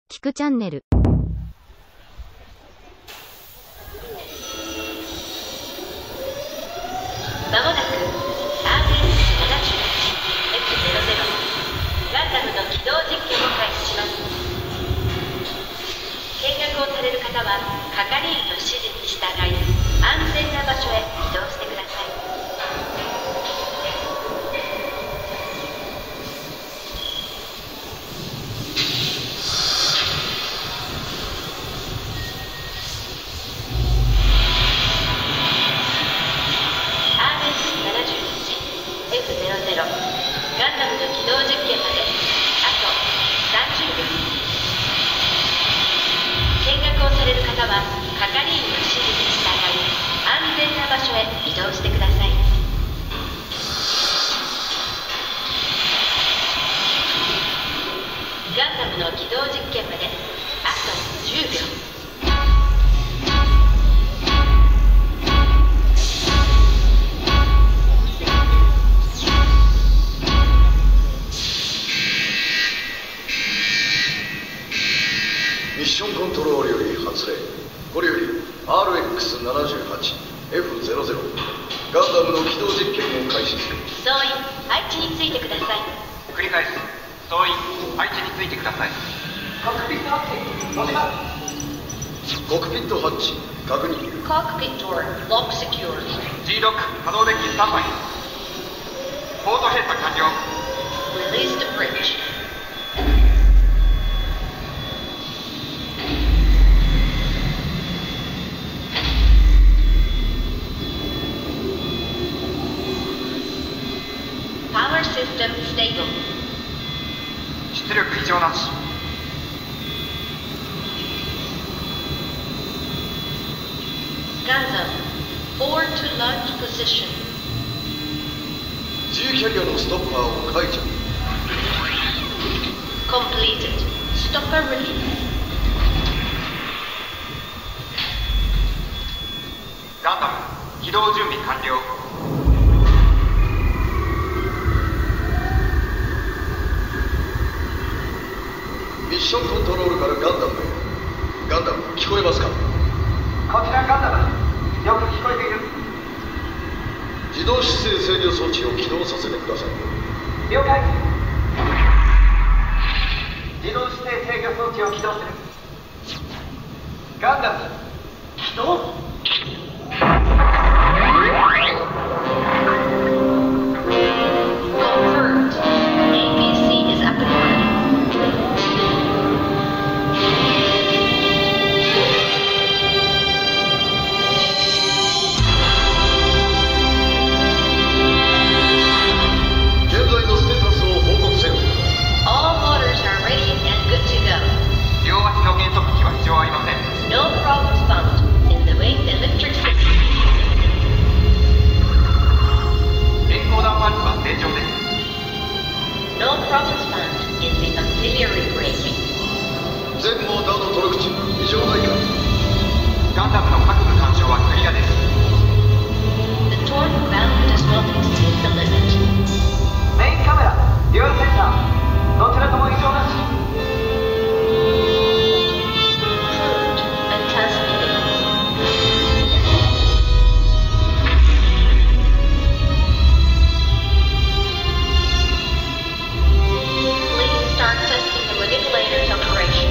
聞くチャンネル。 まもなく RS-78F00 ガンダムの起動実験を開始します。見学をされる方は係員の指示に従い安全な場所へ移動してください。ガンダムの起動実験まであと30秒。見学をされる方は係員の指示に従い安全な場所へ移動してください。ガンダムの起動実験まであと10秒。 ミッションコントロールより発令。これより RX-78F00 ガンダムの起動実験を開始する。 総員配置についてください。 繰り返す。総員配置についてください。 コックピットハッチ確認。 Cockpit door lock secured. G ロック可動デッキスタンバイ。ポート閉鎖完了。 Release the bridge. Power system stable. 出力異常なし。 Gundam, forward to launch position. G キャリアのストッパーを解除。 Completed. Stopper release. ガンダム起動準備完了。 ミッションコントロールからガンダムへ。ガンダム聞こえますか？ こちらガンダムよく聞こえている。 自動姿勢制御装置を起動させてください。 了解。自動姿勢制御装置を起動する。ガンダム起動。 Confirmed. APC is up and running. All motors are ready and good to go. 両足の減速機は異常ありません。 No problems found in the wing electric system. エンコーダーパーツは正常です。 No problems found in the auxiliary braking. 全モーターのトルク値異常ないか？ ガンダムの各部干渉はクリアです。 The torque bound does not exceed the limit. メインカメラ、デュアルセンサー、どちらとも異常なし。 Approved and transmitting. Please start testing the manipulator's operation.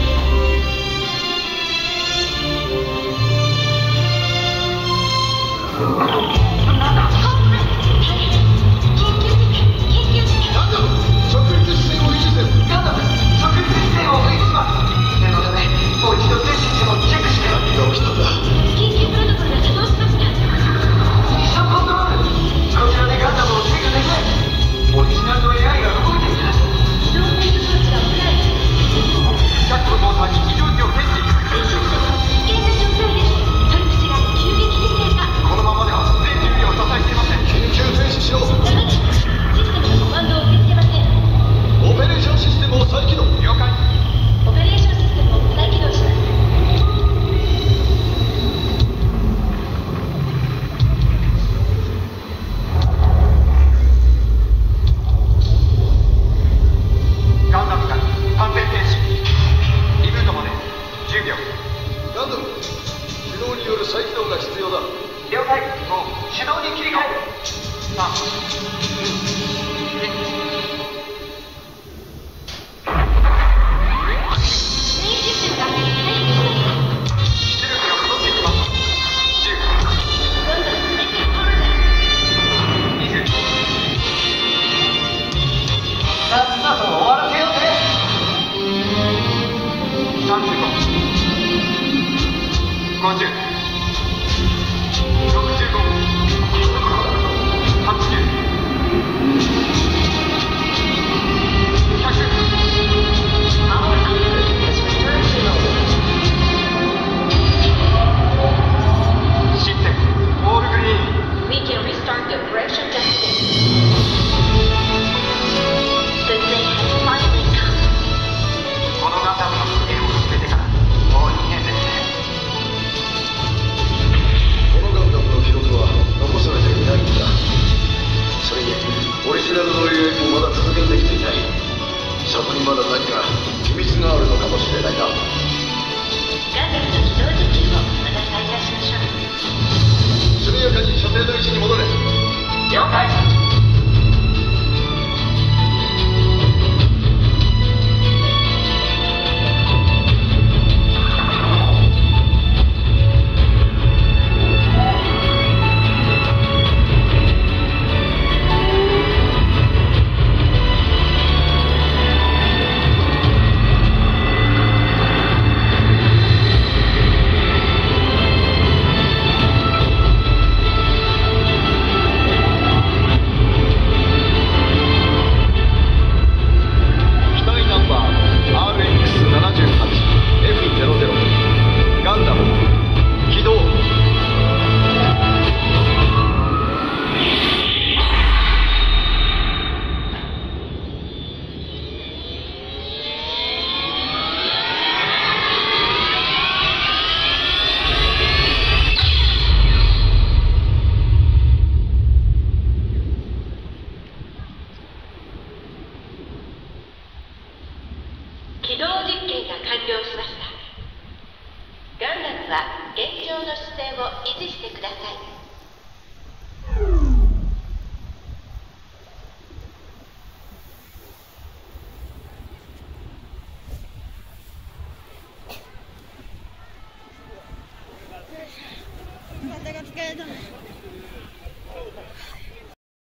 50、65、80、100。 Power output has returned to normal. システムオールグリーン。 We can restart the operation just again. The day has finally come. このガンダムの復元を始めてからもう2年ですね。 このガンダムの記録は残されていないんだ。それにオリジナルの AI もまだ復元できていない。そこにまだ何か秘密があるのかもしれないな。 ガンダムの起動実験をまた再開しましょう。 速やかに所定の位置に戻れ。 了解。起動実験が完了しました。ガンダムは現状の姿勢を維持してください。